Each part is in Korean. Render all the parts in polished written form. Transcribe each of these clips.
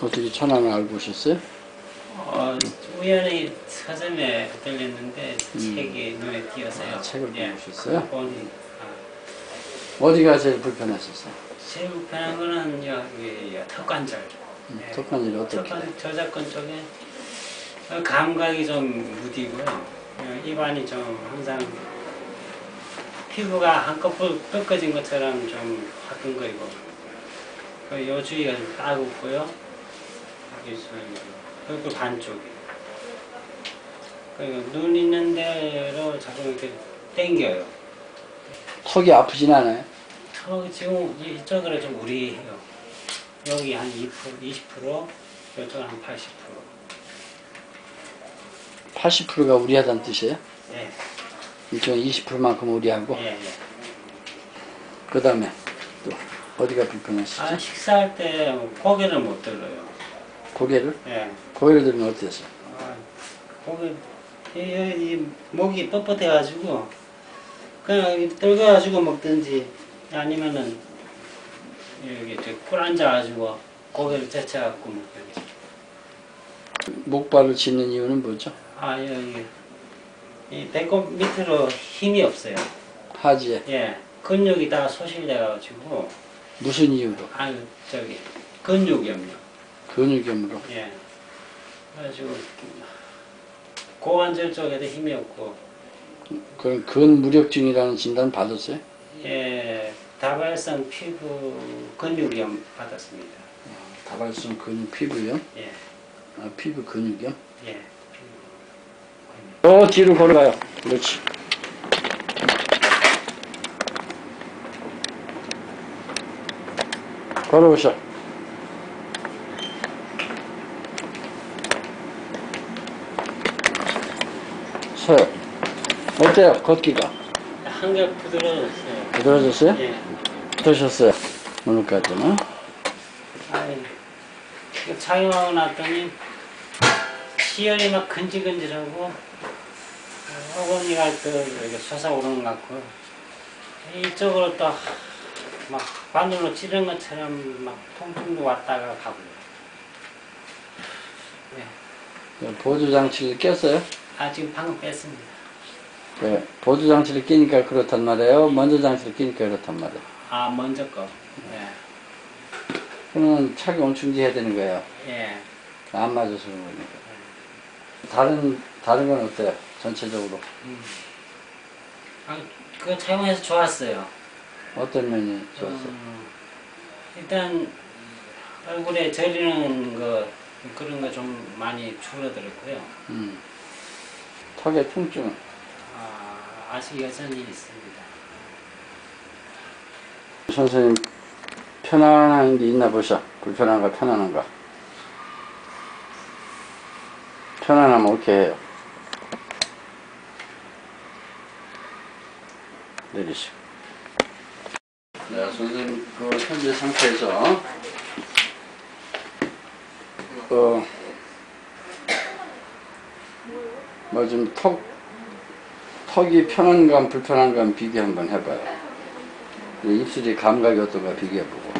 어떻게 천안을 알고 오셨어요? 우연히 서점에 들렸는데 책이 눈에 띄어서요. 책을 예. 보고 오셨어요? 보니, 어디가 제일 불편하셨어요? 제일 불편한 거는 여기 턱관절. 예. 턱관절이 어떻게? 저작권 쪽에 감각이 좀 무디고요. 입안이 좀 항상 피부가 한꺼풀 꺾어진 것처럼 좀 화끈거리고 요 주위가 좀 따갑고요. 여기 반쪽이. 그리고 눈 있는 데로 자꾸 이렇게 당겨요. 턱이 아프진 않아요? 턱 지금 이쪽으로 좀 우리해요. 여기 한 2%, 20%, 이쪽은 한 80%. 80%가 우리하다는 뜻이에요? 예. 이쪽은 20%만큼 우리하고. 예, 예. 그 다음에 또 어디가 불편하시죠? 식사할 때 고개를 못 들어요. 고개를? 예. 고개를 들면 어땠어요? 고개, 이 목이 뻣뻣해가지고 그냥 떨궈가지고 먹든지 아니면은 여기 꿀 앉아가지고 고개를 제쳐갖고 먹든지. 목발을 짚는 이유는 뭐죠? 여기 이 배꼽 밑으로 힘이 없어요. 하지에. 예, 근육이 다 소실돼가지고. 무슨 이유로? 저기 근육염요. 근육염으로. 예. 그래가지고 고관절 쪽에도 힘이 없고. 그럼 근무력증이라는 진단 받았어요? 예, 다발성 피부 근육염 받았습니다. 다발성 근육 피부염? 예. 피부 근육염? 예. 뒤로 걸어가요. 그렇지. 걸어오셔. 서요. 어때요? 걷기가? 한결 부드러워졌어요. 부드러워졌어요? 예. 어떠셨어요? 오늘까지는? 착용하고 났더니 시열이 막 근질근질하고 어금니가 또 이렇게 솟아오르는 것 같고 이쪽으로 또 막 바늘로 찌른 것처럼 막 통증도 왔다가 가고요. 네. 보조장치를 꼈어요? 지금 방금 뺐습니다. 네. 보조장치를 끼니까 그렇단 말이에요? 먼저 장치를 끼니까 그렇단 말이에요? 먼저 거. 네. 그러면 착용을 중지해야 되는 거예요? 예. 안 맞아서 그러니까. 다른 건 어때요? 전체적으로? 그거 착용해서 좋았어요. 어떤 면이 좋았어요? 일단 얼굴에 저리는 거 그런 거 좀 많이 줄어들었고요. 턱의 통증은? 아직 여전히 있습니다. 선생님 편안한 게 있나 보셔. 불편한가 편안한가. 편안하면 어떻게 해요? 내리시고. 네, 선생님 그 현재 상태에서 뭐 좀 턱이 편안감 불편한감 비교 한번 해봐요. 입술이 감각이 어떤가 비교해보고.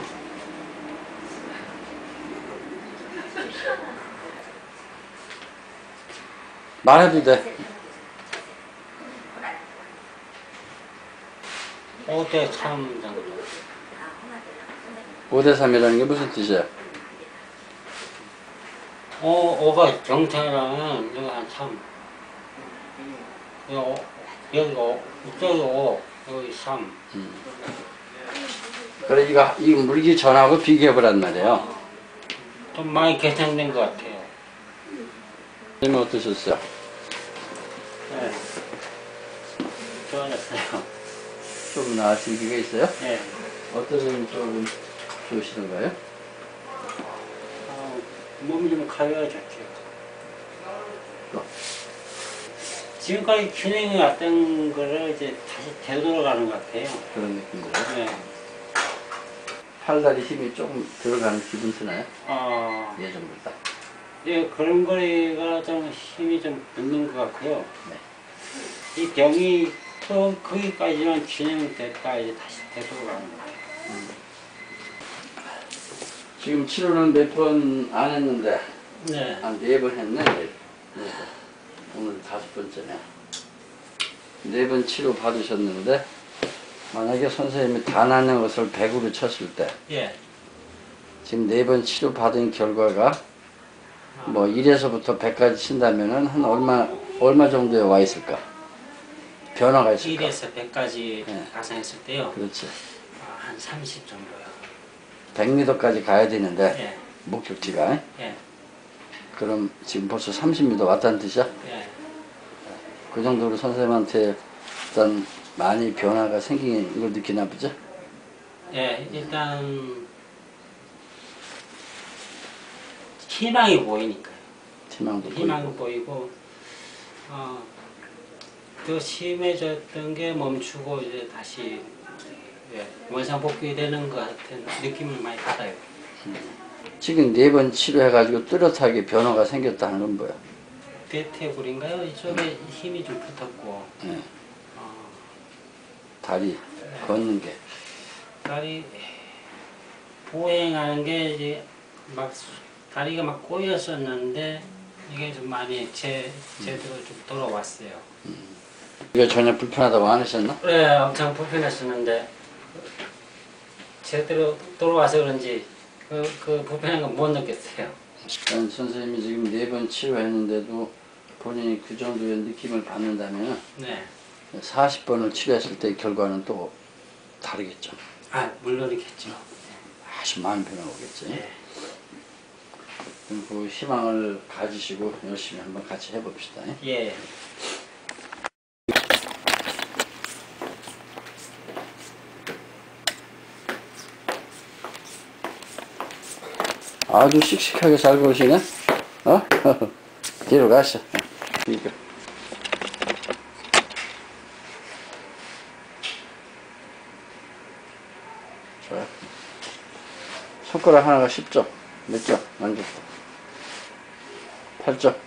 말해도 돼. 5대 3 정도. 5대 3이라는 게 무슨 뜻이야? 5가 정상이라면 여기 한 3. 여기 5, 이쪽이 5, 여기 3. 그래, 이 물기 전하고 비교해보란 말이에요. 좀 많이 개선된 것 같아요. 선생님 어떠셨어요? 네. 좋아졌어요. 좀 나아진 기가 있어요? 네. 어떤 점이 조금 좋으시던가요? 몸이 좀 가벼워졌죠. 또? 지금까지 균형이 왔던 거를 이제 다시 되돌아가는 것 같아요. 그런 느낌이에요? 네. 팔다리 힘이 조금 들어가는 기분 드나요? 예전보다? 예, 걸음걸이가 좀 힘이 좀 붙는 것 같고요. 네. 이 병이 또 거기까지만 진행됐다 이제 다시 되돌아가는 것 같아요. 지금 치료는 몇 번 안 했는데 네. 한 4번 했네. 4번. 오늘 5번째네. 4번 치료 받으셨는데 만약에 선생님이 다 낫는 것을 100으로 쳤을 때 예. 지금 4번 치료 받은 결과가 뭐 1에서부터 100까지 친다면은 한 얼마 정도에 와 있을까? 변화가 있을까? 1에서 100까지 네. 가상했을 때요. 그렇지. 한 30 정도요. 100m까지 가야 되는데 예. 목적지가. 예. 그럼 지금 벌써 30m 왔다는 뜻이야? 예. 그 정도로 선생님한테 일단 많이 변화가 생긴 걸 느끼나 보죠? 예. 일단 희망이 보이니까요. 희망도 희망이 보이고. 보이고 더 심해졌던 게 멈추고 이제 다시 예, 원상복귀되는 것 같은 느낌을 많이 받아요. 지금 4번 치료해가지고 뚜렷하게 변화가 생겼다는 건 뭐야? 대퇴골인가요? 이쪽에 힘이 좀 붙었고 예. 다리 걷는 게. 다리 보행하는 게 이제 막 다리가 막 꼬였었는데 이게 좀 많이 제대로 좀 돌아왔어요. 이거 전혀 불편하다고 안 하셨나? 네, 엄청 불편했었는데 제대로 돌아와서 그런지 그 불편한 건 못 느꼈어요. 일단 선생님이 지금 4번 치료했는데도 본인이 그 정도의 느낌을 받는다면 네. 40번을 치료했을 때 결과는 또 다르겠죠. 물론이겠죠. 아주 많은 변화가 오겠지. 네. 그럼 그 희망을 가지시고 열심히 한번 같이 해봅시다. 예. 아주 씩씩하게 잘 보시네. 어? 뒤로 가시죠. 이거. 좋아요. 손가락 하나가 10점. 몇 점? 만족. 8점.